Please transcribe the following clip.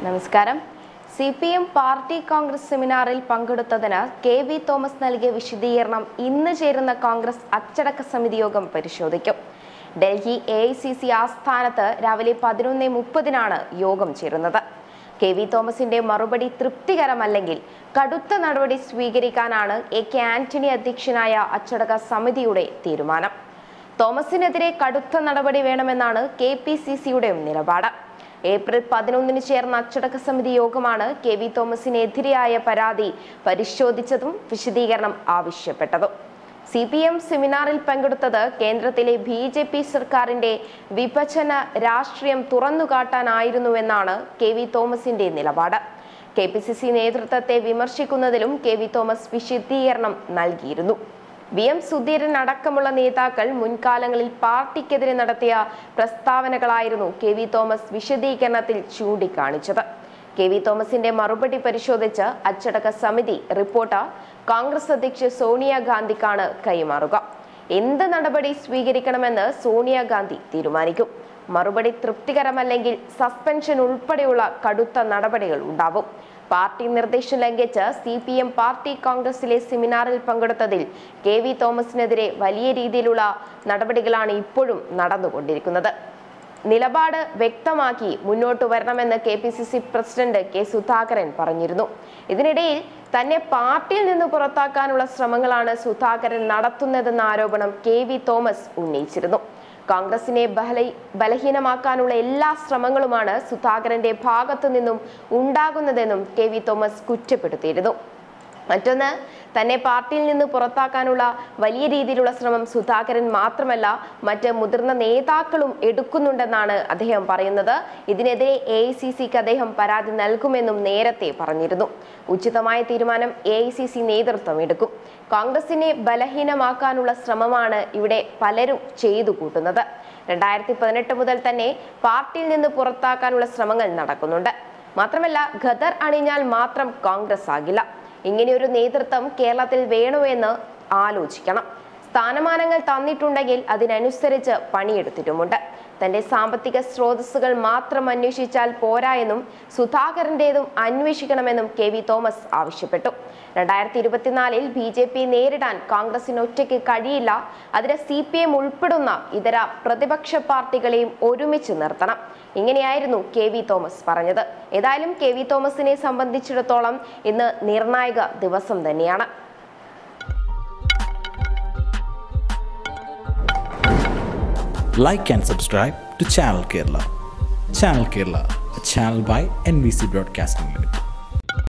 നമസ്കാരം. CPM party Congress സെമിനാറിൽ പങ്കെടുത്തതിന് kvthomas നൽകിയ വിശദീകരണം ഇന്ന് ചേരുന്ന കോൺഗ്രസ് അച്ചടക്ക സമിതി യോഗം പരിശോധിക്കും. ഡൽഹി AICC ആസ്ഥാനത്ത് രാവിലെ 11:30-നാണ് യോഗം ചേരുന്നത്. kvthomasന്റെ മറുപടി തൃപ്തികരമല്ലെങ്കിൽ കടുത്ത നടപടി സ്വീകരിക്കാനാണ് AK ആന്റണി അധ്യക്ഷനായ അച്ചടക്ക സമിതിയുടെ തീരുമാനം. തോമസിനെതിരെ കടുത്ത നടപടി വേണമെന്നാണ് KPCCയുടെ നിലപാട്. ഏപ്രിൽ 11-ന് ചേർന്ന അച്ചടക്ക സമിതി യോഗമാണ് kvthomasനെതിരായ പരാതി പരിശോധിച്ചതും വിശദീകരണം ആവശ്യപ്പെട്ടതും. CPM സെമിനാറിൽ പങ്കെടുത്തത് കേന്ദ്രത്തിലെ BJP സർക്കാരിന്റെ വിഭജന രാഷ്ട്രീയം തുറന്നുകാട്ടാനായിരുന്നുവെന്നാണ് kvthomasന്റെ നിലപാട്. KPCC നേതൃത്വത്തെ വിമർശിക്കുന്നതിലും kvthomas വിശദീകരണം നൽകിയിരുന്നു. VM സുധീരൻ അടക്കമുള്ള നേതാക്കൾ മുൻകാലങ്ങളിൽ പാർട്ടിക്കെതിരെ നടത്തിയ പ്രസ്താവനകളായിരുന്നു kvthomas വിശദീകരണത്തിൽ ചൂണ്ടിക്കാണിച്ചത്. kvthomasന്റെ മറുപടി പരിശോധിച്ച് അച്ചടക്ക സമിതി റിപ്പോർട്ട് കോൺഗ്രസ് അധ്യക്ഷ സോണിയാഗാന്ധിക്കാണ് കൈമാറുക. എന്ത് നടപടി സ്വീകരിക്കണമെന്ന് സോണിയാഗാന്ധി തീരുമാനിക്കും. മറുപടി തൃപ്തികരമല്ലെങ്കിൽ സസ്പെൻഷൻ ഉൾപ്പെടെയുള്ള കടുത്ത നടപടികൾ ഉണ്ടാവും. പാർട്ടി നിർദ്ദേശം ലംഘിച്ച് CPM പാർട്ടി കോൺഗ്രസിലെ സെമിനാറിൽ പങ്കെടുത്തതിൽ kvthomasനെതിരെ വലിയ രീതിയിലുള്ള നടപടികളാണ് ഇപ്പോഴും നടന്നുകൊണ്ടിരിക്കുന്നത്. നിലപാട് വ്യക്തമാക്കി മുന്നോട്ട് വരണമെന്ന് KPCC പ്രസിഡന്റ് K. സുധാകരൻ പറഞ്ഞിരുന്നു. ഇതിനിടയിൽ തന്നെ പാർട്ടിയിൽ നിന്ന് പുറത്താക്കാനുള്ള ശ്രമങ്ങളാണ് സുധാകരൻ നടത്തുന്നതെന്ന ആരോപണം kvthomas ഉന്നയിച്ചിരുന്നു. കോൺഗ്രസിനെ ബലഹീനമാക്കാനുള്ള എല്ലാ ശ്രമങ്ങളുമാണ് സുധാകരന്റെ ഭാഗത്തു നിന്നും ഉണ്ടാകുന്നതെന്നും kvthomas കുറ്റപ്പെടുത്തിയിരുന്നു. മറ്റൊന്ന്, തന്നെ പാർട്ടിയിൽ നിന്ന് പുറത്താക്കാനുള്ള വലിയ രീതിയിലുള്ള ശ്രമം സുധാകരൻ മാത്രമല്ല മറ്റ് മുതിർന്ന നേതാക്കളും എടുക്കുന്നുണ്ടെന്നാണ് അദ്ദേഹം പറയുന്നത്. ഇതിനെതിരെ AICCക്ക് അദ്ദേഹം പരാതി നൽകുമെന്നും നേരത്തെ പറഞ്ഞിരുന്നു. ഉചിതമായ തീരുമാനം AICC നേതൃത്വം എടുക്കും. കോൺഗ്രസിനെ ബലഹീനമാക്കാനുള്ള ശ്രമമാണ് ഇവിടെ പലരും ചെയ്തു കൂട്ടുന്നത്. 2018 മുതൽ തന്നെ പാർട്ടിയിൽ നിന്ന് പുറത്താക്കാനുള്ള ശ്രമങ്ങൾ നടക്കുന്നുണ്ട്. മാത്രമല്ല, ഖദർ അണിഞ്ഞാൽ മാത്രം കോൺഗ്രസ് ആകില്ല. ഇങ്ങനെയൊരു നേതൃത്വം കേരളത്തിൽ വേണോ എന്ന് ആലോചിക്കണം. സ്ഥാനമാനങ്ങൾ തന്നിട്ടുണ്ടെങ്കിൽ അതിനനുസരിച്ച് പണിയെടുത്തിട്ടുമുണ്ട്. തന്റെ സാമ്പത്തിക സ്രോതസ്സുകൾ മാത്രം അന്വേഷിച്ചാൽ പോരാ എന്നും സുധാകരന്റേതും അന്വേഷിക്കണമെന്നും kvthomas ആവശ്യപ്പെട്ടു. 2024-ൽ BJP നേരിടാൻ കോൺഗ്രസിന് ഒറ്റയ്ക്ക് കഴിയില്ല. അതിന് CPM ഉൾപ്പെടുന്ന ഇതര പ്രതിപക്ഷ പാർട്ടികളെയും ഒരുമിച്ച് നിർത്തണം. ഇങ്ങനെയായിരുന്നു kvthomas പറഞ്ഞത്. ഏതായാലും kvthomasനെ സംബന്ധിച്ചിടത്തോളം ഇന്ന് നിർണായക ദിവസം തന്നെയാണ്. Like and subscribe to Channel Kerala. Channel Kerala, a channel by NBC Broadcasting Limited.